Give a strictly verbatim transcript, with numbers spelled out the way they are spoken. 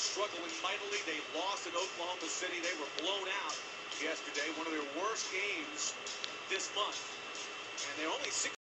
struggling mightily. They lost in Oklahoma City. They were blown out yesterday, one of their worst games this month. And they're only six